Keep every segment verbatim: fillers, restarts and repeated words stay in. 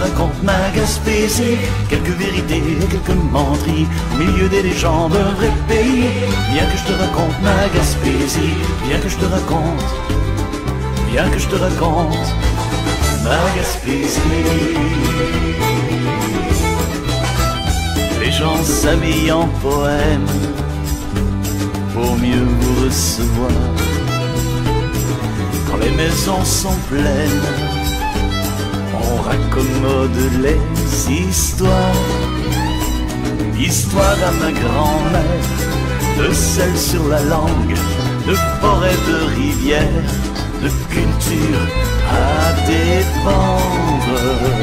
raconte ma Gaspésie, quelques vérités, quelques menteries, au milieu des légendes d'un vrai pays. Viens que je te raconte ma Gaspésie, viens que je te raconte, viens que je te raconte ma Gaspésie. Les gens s'habillent en poèmes pour mieux vous recevoir. Quand les maisons sont pleines, on raccommode les histoires. Histoire à ma grand-mère, de sel sur la langue, de forêt, de rivière, de culture à défendre.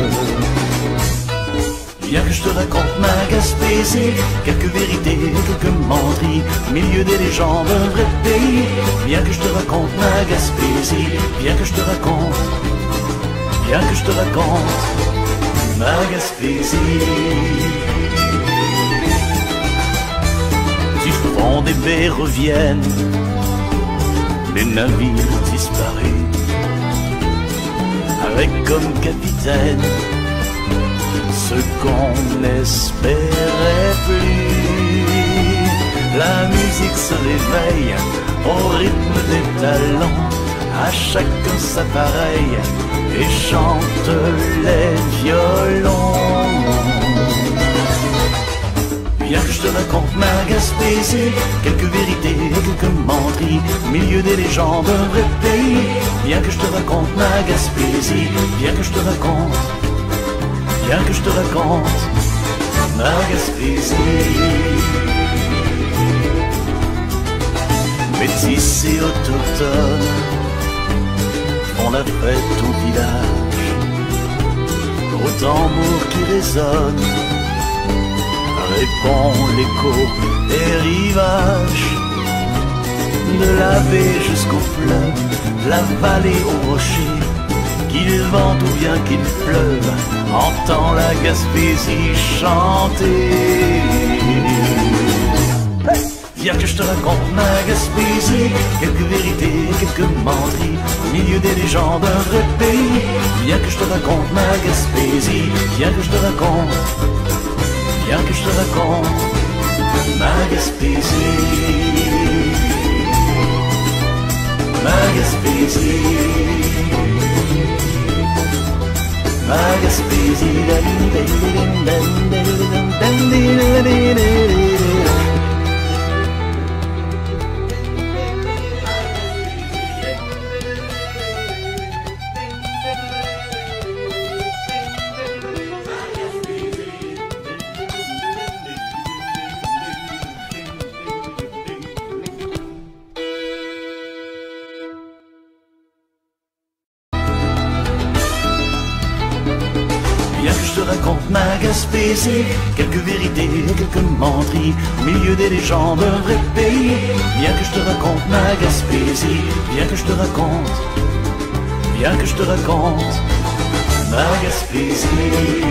Viens que je te raconte ma Gaspésie, quelques vérités, quelques menteries, au milieu des légendes d'un vrai pays. Viens que je te raconte ma Gaspésie, viens que je te raconte, viens que je te raconte ma Gaspésie. Du fond des baies reviennent les navires disparus, avec comme capitaine ce qu'on n'espérait plus. La musique se réveille au rythme des talents, à chacun sa pareille, et chante les violons. Viens que je te raconte ma Gaspésie, quelques vérités, quelques menteries, au milieu des légendes d'un vrai pays. Viens que je te raconte ma Gaspésie, viens que je te raconte, viens que je te raconte ma Gaspésie. Métis et autochtones font la fête au village, au tambour qui résonne répond l'écho des rivages. De la baie jusqu'au fleuve, de la vallée au rocher, qu'il vente ou bien qu'il pleuve, entend la Gaspésie chanter. Hey! Viens que je te raconte ma Gaspésie, quelques vérités, quelques menteries, au milieu des légendes d'un vrai pays. Viens que je te raconte ma Gaspésie, viens que je te raconte, viens que je te raconte ma Gaspésie, ma Gaspésie, ma Gaspésie. Viens que je te raconte ma Gaspésie, quelques vérités, quelques menteries, au milieu des légendes d'un vrai pays. Viens que je te raconte ma Gaspésie, viens que je te raconte, viens que je te raconte ma Gaspésie.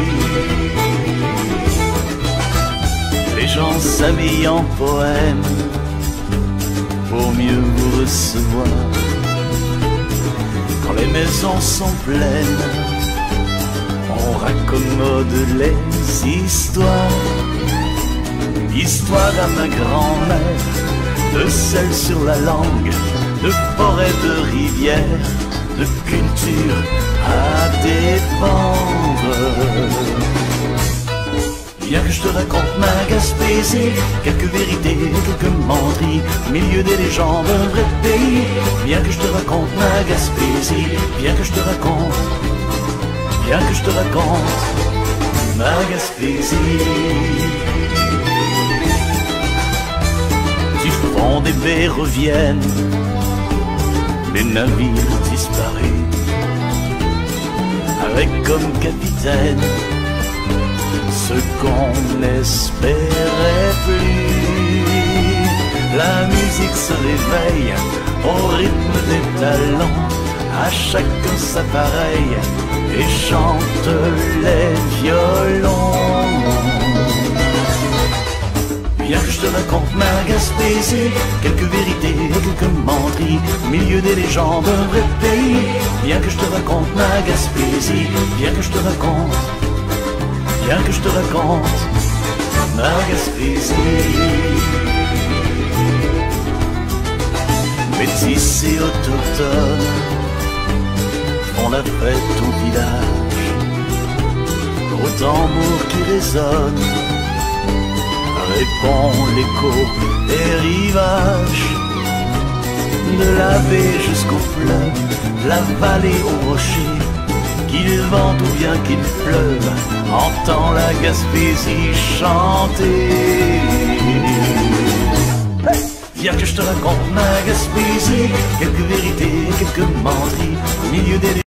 Les gens s'habillent en poèmes pour mieux vous recevoir. Quand les maisons sont pleines, on raccommode les histoires. Histoire à ma grand-mère, de sel sur la langue, de forêt, de rivière, de culture à défendre. Viens que je te raconte ma Gaspésie, quelques vérités, quelques menteries, au milieu des légendes d'un vrai pays. Viens que je te raconte ma Gaspésie, viens que je te raconte, viens que je te raconte ma Gaspésie. Du fond des baies reviennent les navires disparus, avec comme capitaine ce qu'on n'espérait plus. La musique se réveille au rythme des talents, à chacun sa pareille, et chante les violons. Viens que je te raconte ma Gaspésie, quelques vérités, quelques menteries, au milieu des légendes d'un vrai pays. Viens que je te raconte ma Gaspésie, viens que je te raconte, Viens que je te raconte ma Gaspésie. Métis et autochtones font la fête au village, au tambour qui résonne répond l'écho des rivages. De la baie jusqu'au fleuve, de la vallée au rocher, qu'il vente ou bien qu'il pleuve, entend la Gaspésie chanter. Hey! Viens que je te raconte ma Gaspésie, quelques vérités, quelques menteries, au milieu des